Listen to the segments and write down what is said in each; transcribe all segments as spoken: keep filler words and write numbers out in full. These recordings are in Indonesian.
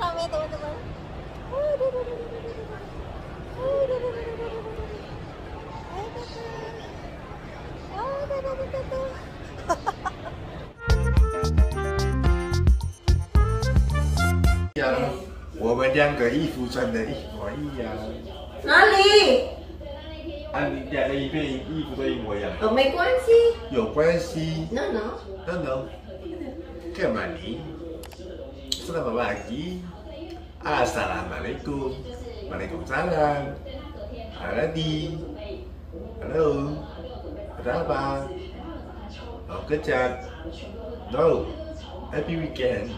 rame teman-teman. 呀，我们两个衣服穿的一模一样。 哪里？ 啊，你两个一片衣服都一模一样。 哦，没关系。 有关系。 No no. No no.干嘛你？Selamat pagi. Assalamualaikum. Waalaikumsalam. Aladi. Halo. Ada apa? Mau kerja? No. Happy weekend.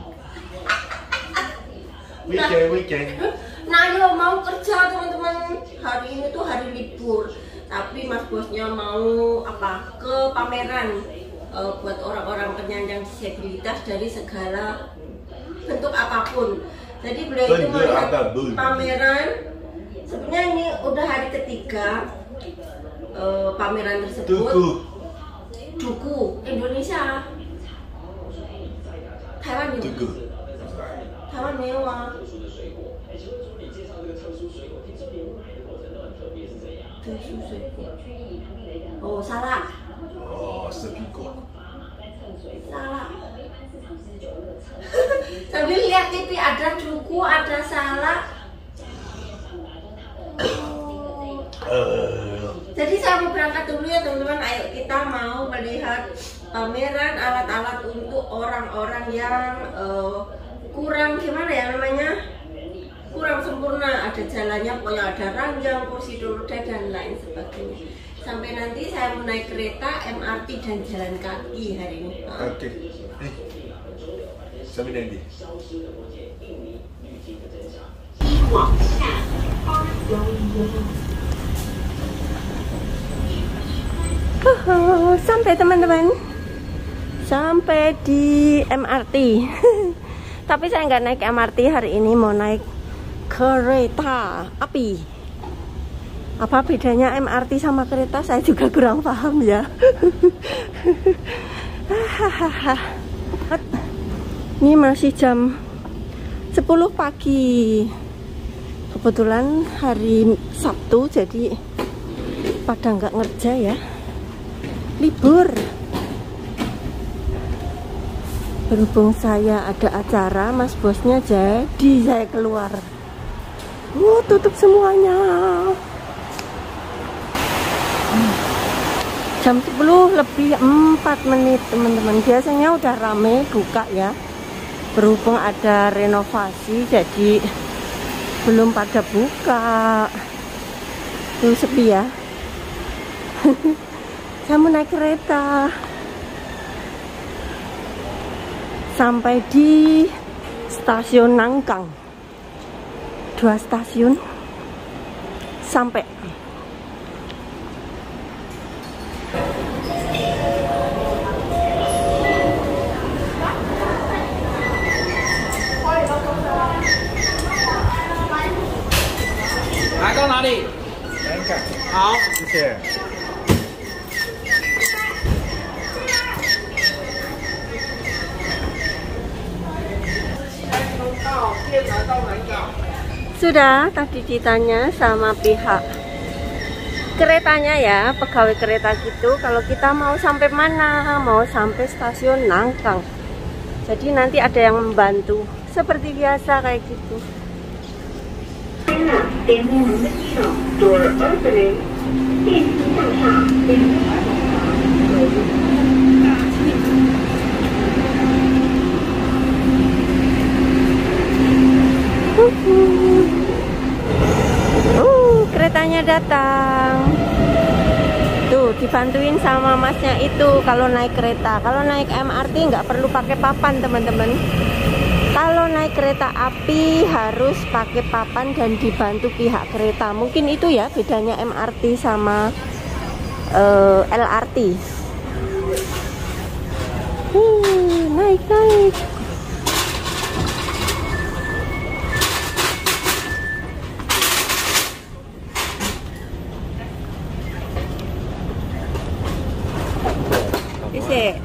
Weekend, weekend. Nah, yo mau kerja teman-teman. Hari ini tuh hari libur. Tapi mas bosnya mau apa? Ke pameran uh, buat orang-orang penyandang disabilitas dari segala bentuk apapun. Jadi beliau itu mau pameran. Sebenarnya ini udah hari ketiga uh, pameran tersebut. Duku. Duku Indonesia. Taiwan juga. Duku. Taiwan mewah. Oh salah. Oh, sepiko. Salah. Sambil lihat T V ada duku, ada salak. Oh. Uh. Jadi saya mau berangkat dulu ya teman-teman. Ayo kita mau melihat pameran alat-alat untuk orang-orang yang uh, kurang gimana ya namanya? Kurang sempurna, ada jalannya, pokoknya ada ranjang, kursi roda dan lain sebagainya. Sampai nanti saya mau naik kereta, M R T dan jalan kaki hari ini. Oke. Okay. Eh. Sampai nanti. Oh, sampai teman-teman. Sampai di M R T. Tapi saya nggak naik M R T hari ini, mau naik kereta api. Apa bedanya M R T sama kereta? Saya juga kurang paham ya. Ini masih jam sepuluh pagi. Kebetulan hari Sabtu, jadi pada nggak ngerja ya. Libur. Berhubung saya ada acara, mas bosnya, jadi saya keluar. Uh, tutup semuanya. Jam sepuluh lebih empat menit teman-teman. Biasanya udah rame buka ya. Berhubung ada renovasi, jadi belum pada buka. Tuh sepi ya. Saya mau naik kereta sampai di stasiun Nangkang. Dua stasiun sampai. Nah, 到哪里？ Nangkang. 好， 谢谢。 Sudah tadi ditanya sama pihak keretanya ya, pegawai kereta gitu, kalau kita mau sampai mana, mau sampai stasiun Nangkang. Jadi nanti ada yang membantu seperti biasa kayak gitu. Uh, keretanya datang. Tuh, dibantuin sama masnya itu kalau naik kereta. Kalau naik M R T nggak perlu pakai papan, teman-teman. Kalau naik kereta api harus pakai papan dan dibantu pihak kereta. Mungkin itu ya bedanya M R T sama uh, L R T. Uh, naik naik. Isi.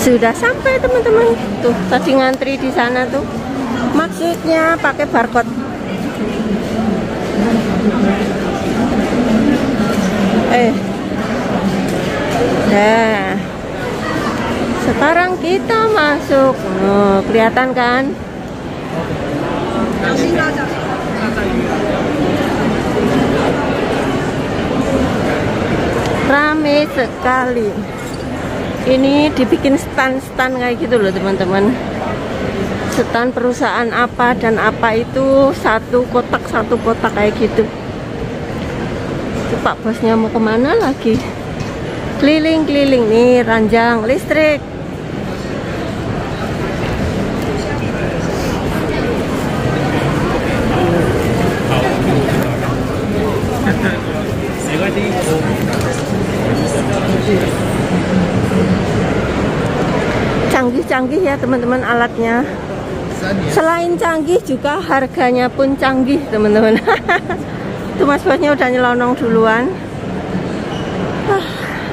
Sudah sampai teman-teman. Tuh tadi ngantri di sana tuh. Maksudnya pakai barcode. Eh. Nah. Sekarang kita masuk. Oh, kelihatan kan? Rame sekali. Ini dibikin stand-stand kayak gitu loh teman-teman. Stand perusahaan apa dan apa itu, satu kotak satu kotak kayak gitu. Itu Pak bosnya mau kemana lagi? Keliling-keliling nih, ranjang listrik. Canggih-canggih ya teman-teman alatnya. Selain canggih juga harganya pun canggih teman-teman. Tuh mas bosnya udah nyelonong duluan. ah.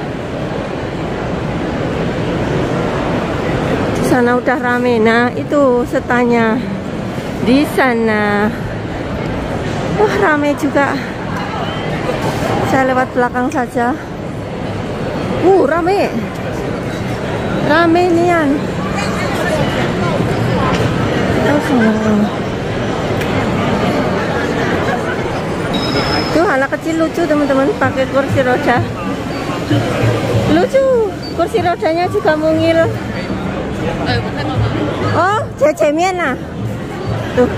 Di sana udah rame. Nah itu setanya di sana. Wah rame juga. Saya lewat belakang saja. Uh rame. Rame nian. Tuh anak kecil lucu teman-teman pakai kursi roda. Lucu. Kursi rodanya juga mungil. Oh, cecemian nah. Tuh.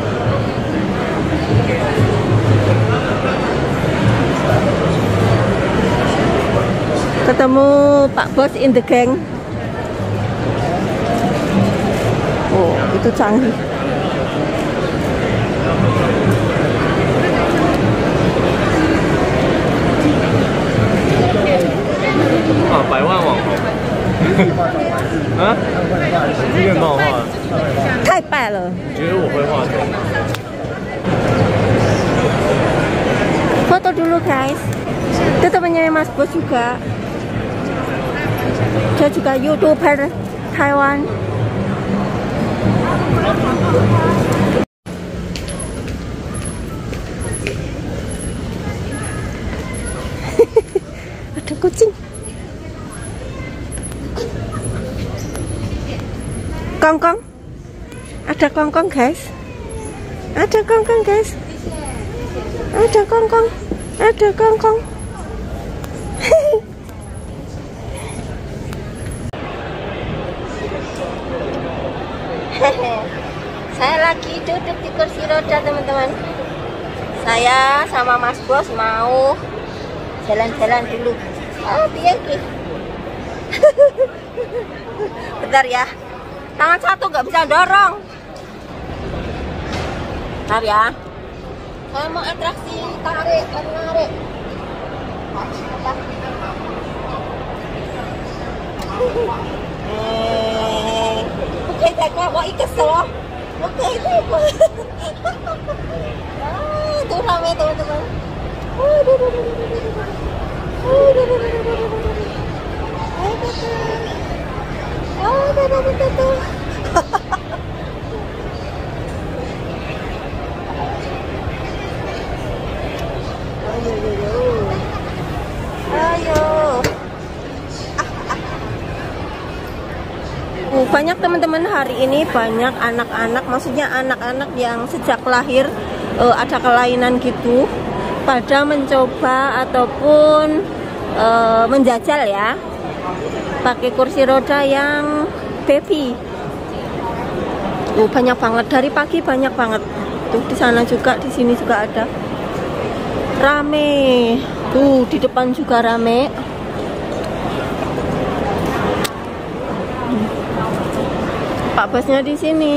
Ketemu Pak Bos in the gang. Oh, itu canggih. Ah, 百万网红。啊？愿帮我画？ 太白了。 你觉得我会画什么？ Foto dulu guys. Itu temannya Mas Bos juga. Dia juga YouTuber Taiwan. Ada kucing. Kongkong. Ada kongkong guys. Ada kongkong guys. Ada kongkong. Ada kongkong. Saya lagi duduk di kursi roda teman-teman. Saya sama Mas Bos mau jalan-jalan dulu. Oh biaki. Bentar ya. Tangan satu nggak bisa dorong. Bentar ya. Saya mau atraksi tarik, tarik. Eh, oke, saya mau ikut solo. Oke, itu. Ah, itu ramai teman-teman. Ayo. Banyak teman-teman hari ini banyak anak-anak, maksudnya anak-anak yang sejak lahir uh, ada kelainan gitu, pada mencoba ataupun uh, menjajal ya, pakai kursi roda yang baby. Uh, banyak banget dari pagi, banyak banget. Tuh di sana juga, di sini juga ada. Rame. Tuh di depan juga rame. Pak Bosnya di sini.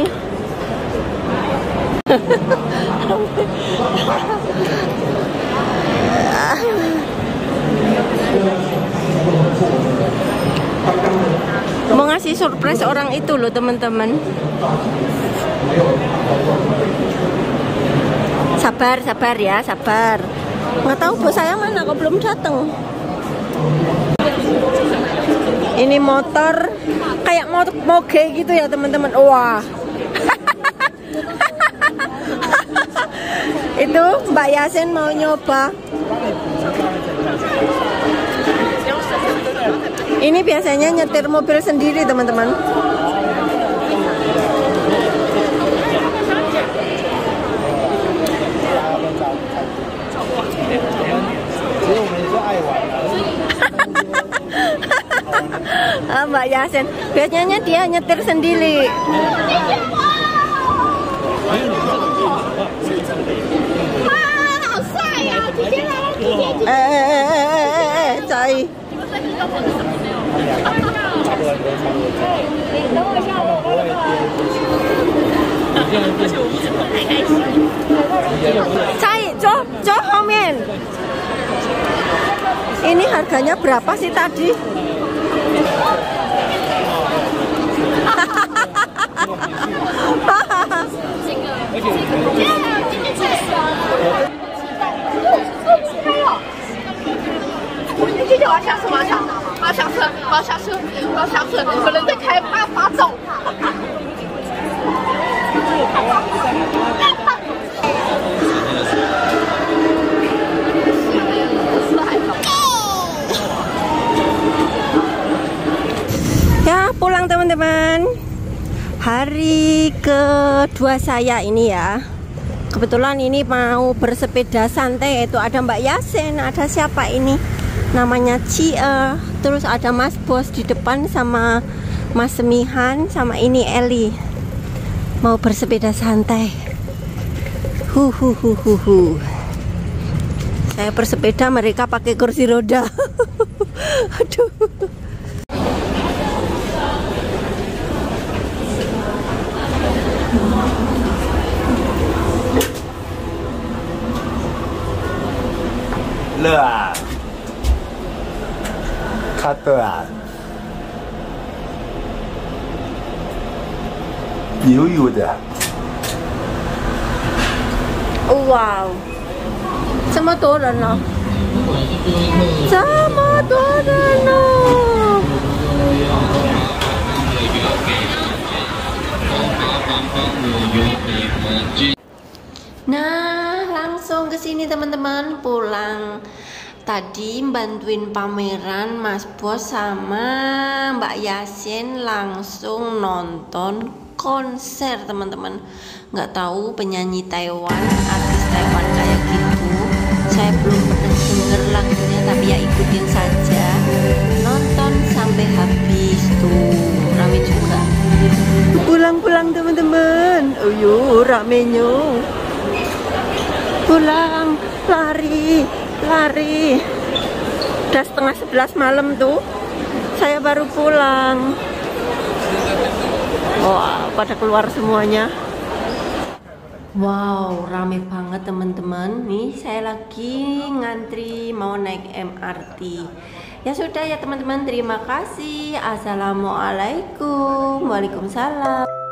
Mau ngasih surprise orang itu loh teman-teman. Sabar, sabar ya, sabar. Nggak tahu bos saya mana, kok belum datang. Ini motor kayak motor moge gitu ya teman-teman. Wah. Itu Mbak Yasin mau nyoba. Ini biasanya nyetir mobil sendiri teman-teman. Ah, Mbak Yasin, biasanya dia nyetir sendiri. Eh, eh, eh, eh, eh, Cai. Cai, Jo, Jo, Homen. Ini harganya berapa sih tadi? Ya, pulang teman-teman. Hari kedua saya ini ya. Kebetulan ini mau bersepeda santai. Itu ada Mbak Yasin, ada siapa ini? Namanya Cie. Terus ada Mas Bos di depan sama Mas Semihan sama ini Eli. Mau bersepeda santai. Hu hu hu hu hu. Saya bersepeda, mereka pakai kursi roda. Aduh. 热啊，卡的啊，油油的。 哇，这么多人了，这么多人了。Nah, langsung ke sini teman-teman, pulang. Tadi bantuin pameran Mas Bos sama Mbak Yasin langsung nonton konser teman-teman. Nggak tahu penyanyi Taiwan, artis Taiwan kayak gitu. Saya belum pernah denger lagunya, tapi ya ikutin saja. Nonton sampai habis tuh, rame juga. Pulang-pulang teman-teman. Oh yo, ramenya. Pulang, lari, lari. Udah setengah sebelas malam tuh, saya baru pulang. Wah, pada keluar semuanya. Wow, rame banget teman-teman. Nih saya lagi ngantri mau naik M R T. Ya sudah ya teman-teman, terima kasih. Assalamualaikum. Waalaikumsalam.